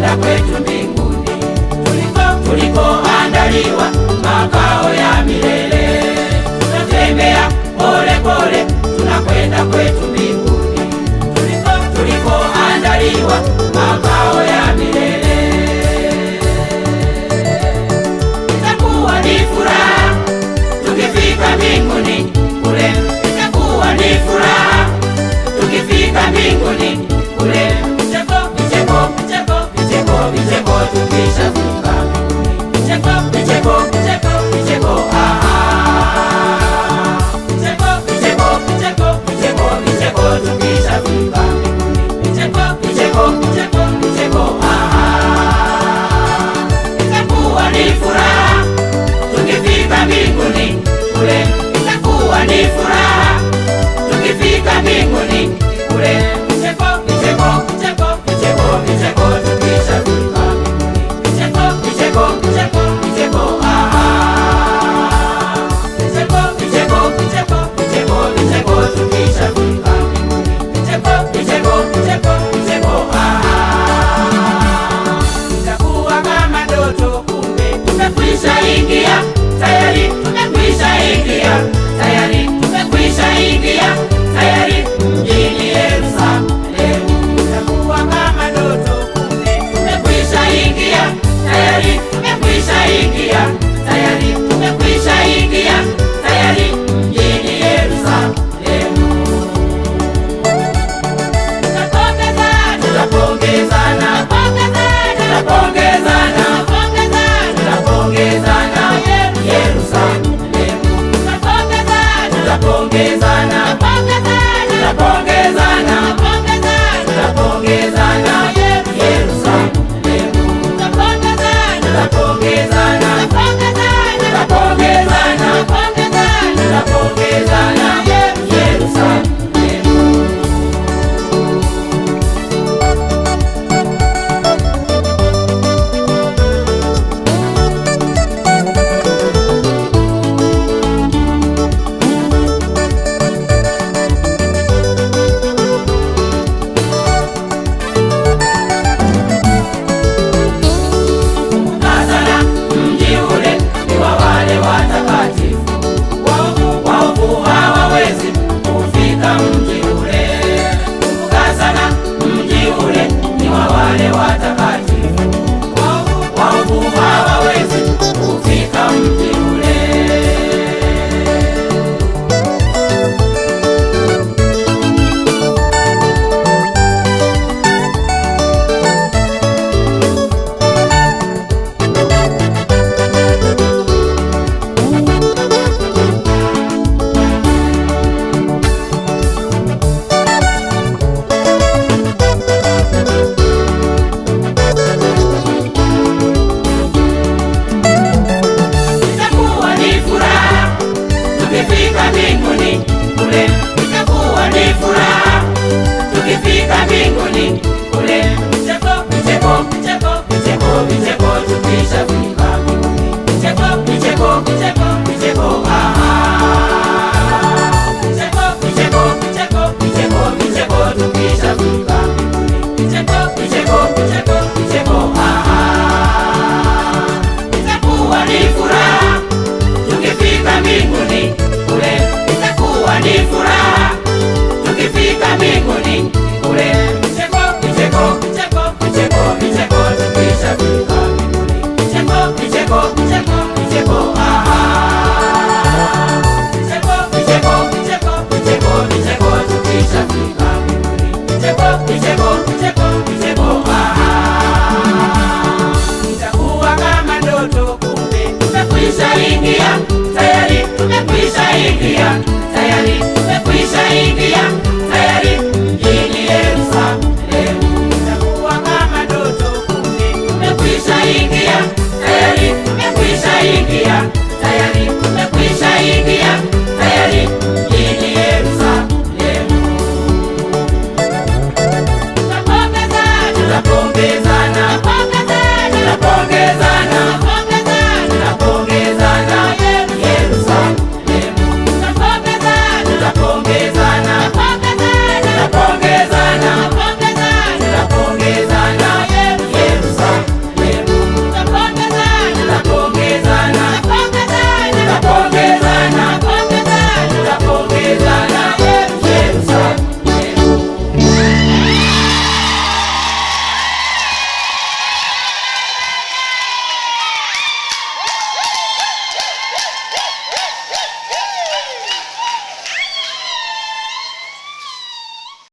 tunakwenda kwetu mbinguni, tulikoandaliwa makao ya milele. Tunatembea pole pole, tunakwenda kwetu mbinguni, tulikoandaliwa makao ya milele. Itakuwa ni furaha tukifika mbinguni kule, itakuwa ni furaha tukifika mbinguni kule. Vicheko, vicheko, vicheko, vicheko, vicheko tukishafika mbinguni. Vicheko, vicheko, vicheko, vicheko, vicheko, vicheko, vicheko, vicheko, vicheko tukishafika mbinguni. Vicheko, vicheko, vicheko, vicheko, itakuwa ni furaha tukifika mbinguni kule, itakuwa ni furaha tukifika mbinguni kule. Vicheko, vicheko, vicheko, vicheko, vicheko tukishafika mbinguni. Vicheko, vicheko, vicheko, vicheko, vicheko, vicheko, vicheko, vicheko, vicheko tukishafika mbinguni. Vicheko, vicheko, vicheko, vicheko, itakuwa kama ndoto, kumbe tumekwisha ingia tayari, tumekwisha ingia tayari, tumekwisha ingia tayari mjini Yerusalemu. Itakuwa kama ndoto, kumbe tumekwisha ingia tayari, tumekwisha ingia tayari, tumekwisha ingia tayari mjini Yerusalemu. Tutapongezana, tutapongezana, tutapongezana, tutapongezana Yerusalemu. Tutapongezana, tutapongezana, tutapongezana, tutapongezana Yerusalemu. Tutapongezana, tutapongezana, tutapongezana, tutapongezana Yerusalemu. Tukifika mbinguni kule, itakuwa ni furaha tukifika mbinguni kule. Vicheko, vicheko, vicheko, vicheko, vicheko tukishafika mbinguni. Vicheko, vicheko, vicheko, vicheko, vicheko, vicheko, vicheko, vicheko, vicheko tukishafika mbinguni. Vicheko, vicheko, vicheko, vicheko, itakuwa ni furaha tukifika mbinguni kule, itakuwa ni furaha tukifika mbinguni kule. Vicheko, vicheko, vicheko, vicheko, vicheko tukishafika mbinguni. Vicheko, vicheko, vicheko, vicheko, vicheko, vicheko, vicheko, vicheko, vicheko tukishafika mbinguni. Vicheko, vicheko, vicheko, vicheko, itakuwa kama ndoto, kumbe tumekwisha ingia tayari, tumekwisha ingia tayari, tumekwisha ingia tayari mjini Yerusalemu. Itakuwa kama ndoto, kumbe tumekwisha ingia tayari, tumekwisha ingia